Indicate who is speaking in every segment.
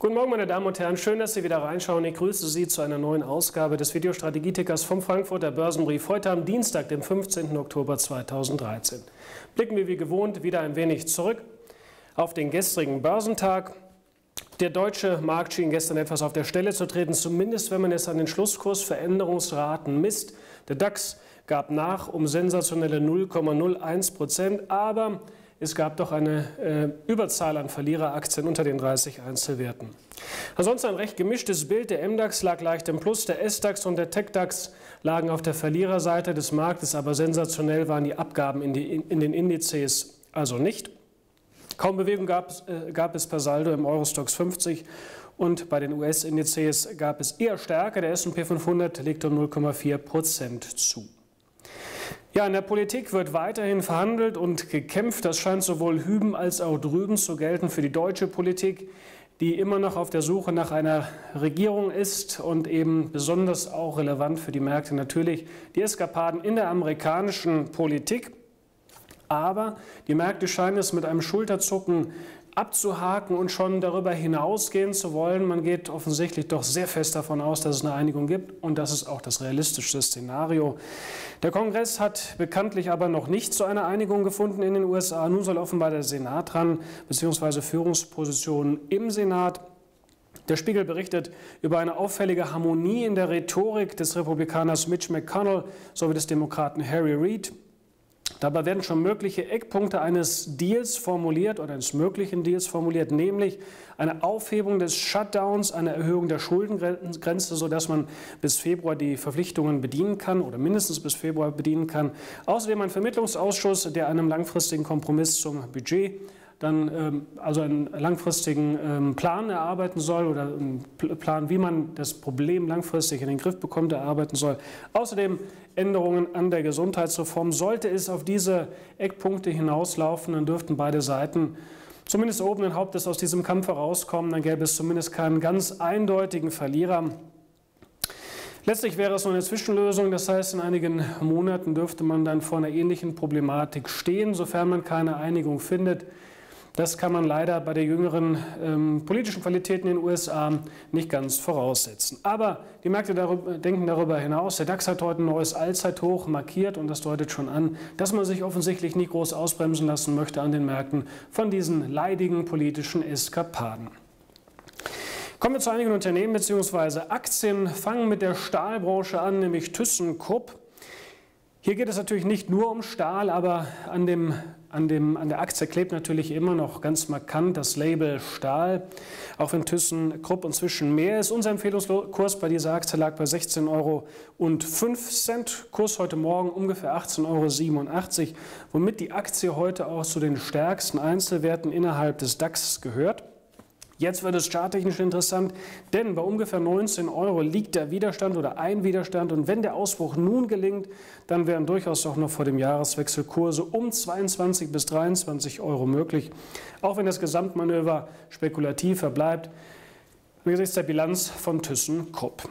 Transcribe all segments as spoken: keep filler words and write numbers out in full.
Speaker 1: Guten Morgen, meine Damen und Herren. Schön, dass Sie wieder reinschauen. Ich grüße Sie zu einer neuen Ausgabe des Videostrategietickers vom Frankfurter Börsenbrief. Heute am Dienstag, dem fünfzehnten Oktober zweitausenddreizehn. Blicken wir wie gewohnt wieder ein wenig zurück auf den gestrigen Börsentag. Der deutsche Markt schien gestern etwas auf der Stelle zu treten, zumindest wenn man es an den Schlusskursveränderungsraten misst. Der DAX gab nach um sensationelle null Komma null eins Prozent, aber es gab doch eine äh, Überzahl an Verliereraktien unter den dreißig Einzelwerten. Ansonsten ein recht gemischtes Bild. Der M DAX lag leicht im Plus, der S DAX und der Tech DAX lagen auf der Verliererseite des Marktes, aber sensationell waren die Abgaben in, die, in den Indizes also nicht. Kaum Bewegung gab, äh, gab es per Saldo im Eurostoxx fünfzig und bei den U S-Indizes gab es eher Stärke. Der S und P fünfhundert legte um null Komma vier Prozent zu. Ja, in der Politik wird weiterhin verhandelt und gekämpft. Das scheint sowohl hüben als auch drüben zu gelten für die deutsche Politik, die immer noch auf der Suche nach einer Regierung ist und eben besonders auch relevant für die Märkte natürlich die Eskapaden in der amerikanischen Politik. Aber die Märkte scheinen es mit einem Schulterzucken abzuhaken und schon darüber hinausgehen zu wollen. Man geht offensichtlich doch sehr fest davon aus, dass es eine Einigung gibt, und das ist auch das realistischste Szenario. Der Kongress hat bekanntlich aber noch nicht zu einer Einigung gefunden in den U S A. Nun soll offenbar der Senat ran, beziehungsweise Führungspositionen im Senat. Der Spiegel berichtet über eine auffällige Harmonie in der Rhetorik des Republikaners Mitch McConnell sowie des Demokraten Harry Reid. Dabei werden schon mögliche Eckpunkte eines Deals formuliert oder eines möglichen Deals formuliert, nämlich eine Aufhebung des Shutdowns, eine Erhöhung der Schuldengrenze, sodass man bis Februar die Verpflichtungen bedienen kann oder mindestens bis Februar bedienen kann. Außerdem ein Vermittlungsausschuss, der einem langfristigen Kompromiss zum Budget dann ähm, also einen langfristigen ähm, Plan erarbeiten soll oder einen Plan, wie man das Problem langfristig in den Griff bekommt, erarbeiten soll. Außerdem Änderungen an der Gesundheitsreform. Sollte es auf diese Eckpunkte hinauslaufen, dann dürften beide Seiten zumindest erhobenen Hauptes aus diesem Kampf herauskommen. Dann gäbe es zumindest keinen ganz eindeutigen Verlierer. Letztlich wäre es nur eine Zwischenlösung, das heißt, in einigen Monaten dürfte man dann vor einer ähnlichen Problematik stehen, sofern man keine Einigung findet. Das kann man leider bei der jüngeren ähm, politischen Qualität in den U S A nicht ganz voraussetzen. Aber die Märkte darüber, denken darüber hinaus. Der DAX hat heute ein neues Allzeithoch markiert und das deutet schon an, dass man sich offensichtlich nicht groß ausbremsen lassen möchte an den Märkten von diesen leidigen politischen Eskapaden. Kommen wir zu einigen Unternehmen bzw. Aktien. Fangen mit der Stahlbranche an, nämlich ThyssenKrupp. Hier geht es natürlich nicht nur um Stahl, aber an, dem, an, dem, an der Aktie klebt natürlich immer noch ganz markant das Label Stahl, auch wenn ThyssenKrupp inzwischen mehr ist. Unser Empfehlungskurs bei dieser Aktie lag bei sechzehn Euro und fünf Cent, Kurs heute Morgen ungefähr achtzehn Euro siebenundachtzig, womit die Aktie heute auch zu den stärksten Einzelwerten innerhalb des DAX gehört. Jetzt wird es charttechnisch interessant, denn bei ungefähr neunzehn Euro liegt der Widerstand oder ein Widerstand. Und wenn der Ausbruch nun gelingt, dann wären durchaus auch noch vor dem Jahreswechsel Kurse um zweiundzwanzig bis dreiundzwanzig Euro möglich. Auch wenn das Gesamtmanöver spekulativ verbleibt, angesichts der Bilanz von ThyssenKrupp.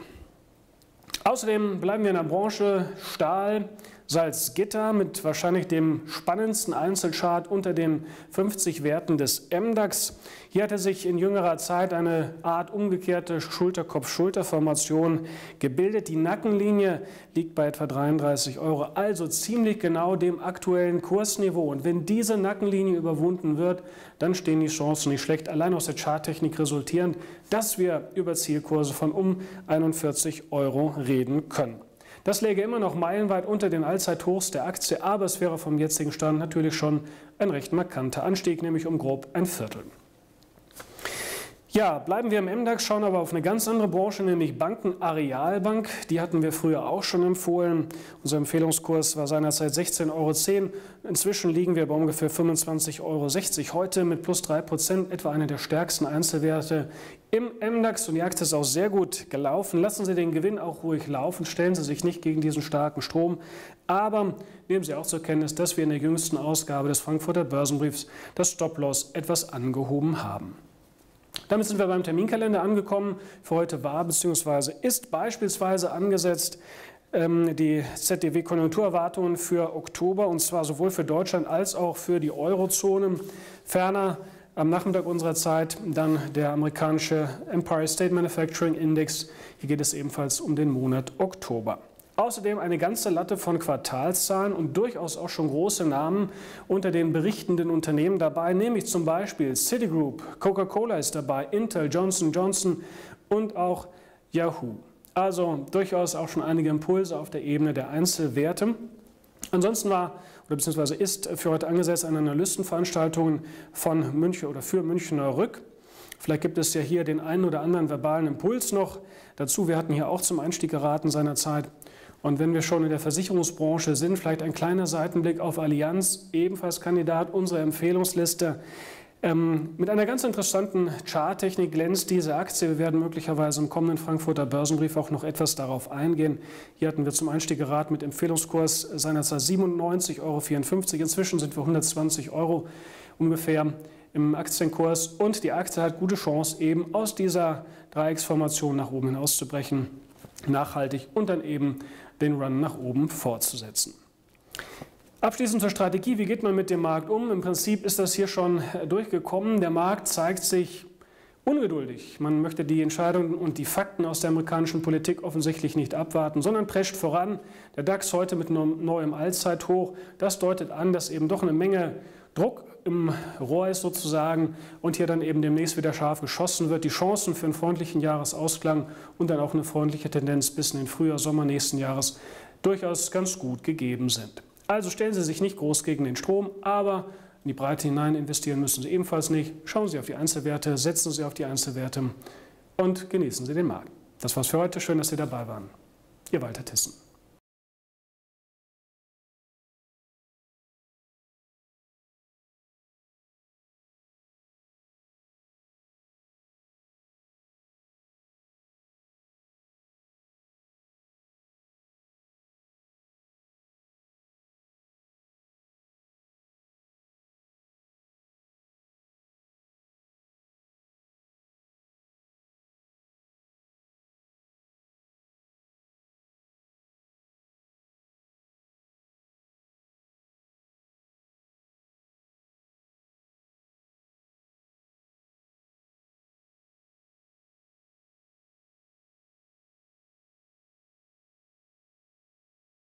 Speaker 1: Außerdem bleiben wir in der Branche Stahl. Salzgitter mit wahrscheinlich dem spannendsten Einzelchart unter den fünfzig Werten des M DAX. Hier hatte sich in jüngerer Zeit eine Art umgekehrte Schulterkopf-Schulter-Formation gebildet. Die Nackenlinie liegt bei etwa dreiunddreißig Euro, also ziemlich genau dem aktuellen Kursniveau. Und wenn diese Nackenlinie überwunden wird, dann stehen die Chancen nicht schlecht, allein aus der Charttechnik resultierend, dass wir über Zielkurse von um einundvierzig Euro reden können. Das läge immer noch meilenweit unter den Allzeithochs der Aktie, aber es wäre vom jetzigen Stand natürlich schon ein recht markanter Anstieg, nämlich um grob ein Viertel. Ja, bleiben wir im M DAX, schauen aber auf eine ganz andere Branche, nämlich Banken. Arealbank, die hatten wir früher auch schon empfohlen. Unser Empfehlungskurs war seinerzeit sechzehn Euro zehn. Inzwischen liegen wir bei ungefähr fünfundzwanzig Euro sechzig. Heute mit plus drei Prozent etwa einer der stärksten Einzelwerte im M DAX. Und die Aktie ist auch sehr gut gelaufen. Lassen Sie den Gewinn auch ruhig laufen, stellen Sie sich nicht gegen diesen starken Strom. Aber nehmen Sie auch zur Kenntnis, dass wir in der jüngsten Ausgabe des Frankfurter Börsenbriefs das Stop-Loss etwas angehoben haben. Damit sind wir beim Terminkalender angekommen. Für heute war bzw. ist beispielsweise angesetzt ähm, die Z D W-Konjunkturerwartungen für Oktober, und zwar sowohl für Deutschland als auch für die Eurozone. Ferner am Nachmittag unserer Zeit dann der amerikanische Empire State Manufacturing Index. Hier geht es ebenfalls um den Monat Oktober. Außerdem eine ganze Latte von Quartalszahlen und durchaus auch schon große Namen unter den berichtenden Unternehmen dabei, nämlich zum Beispiel Citigroup, Coca-Cola ist dabei, Intel, Johnson und Johnson und auch Yahoo. Also durchaus auch schon einige Impulse auf der Ebene der Einzelwerte. Ansonsten war oder beziehungsweise ist für heute angesetzt eine Analystenveranstaltung von München oder für Münchner Rück. Vielleicht gibt es ja hier den einen oder anderen verbalen Impuls noch dazu. Wir hatten hier auch zum Einstieg geraten seinerzeit. Und wenn wir schon in der Versicherungsbranche sind, vielleicht ein kleiner Seitenblick auf Allianz, ebenfalls Kandidat unserer Empfehlungsliste. Ähm, mit einer ganz interessanten Charttechnik glänzt diese Aktie. Wir werden möglicherweise im kommenden Frankfurter Börsenbrief auch noch etwas darauf eingehen. Hier hatten wir zum Einstieg geraten mit Empfehlungskurs seinerzeit siebenundneunzig Euro vierundfünfzig. Inzwischen sind wir hundertzwanzig Euro ungefähr im Aktienkurs. Und die Aktie hat gute Chance, eben aus dieser Dreiecksformation nach oben hinauszubrechen, nachhaltig und dann eben den Run nach oben fortzusetzen. Abschließend zur Strategie, wie geht man mit dem Markt um? Im Prinzip ist das hier schon durchgekommen. Der Markt zeigt sich ungeduldig. Man möchte die Entscheidungen und die Fakten aus der amerikanischen Politik offensichtlich nicht abwarten, sondern prescht voran. Der DAX heute mit einem neuen Allzeithoch. Das deutet an, dass eben doch eine Menge Druck im Rohr ist sozusagen und hier dann eben demnächst wieder scharf geschossen wird. Die Chancen für einen freundlichen Jahresausklang und dann auch eine freundliche Tendenz bis in den Frühjahr, Sommer nächsten Jahres durchaus ganz gut gegeben sind. Also stellen Sie sich nicht groß gegen den Strom, aber in die Breite hinein investieren müssen Sie ebenfalls nicht. Schauen Sie auf die Einzelwerte, setzen Sie auf die Einzelwerte und genießen Sie den Markt. Das war's für heute. Schön, dass Sie dabei waren. Ihr Walter Thyssen.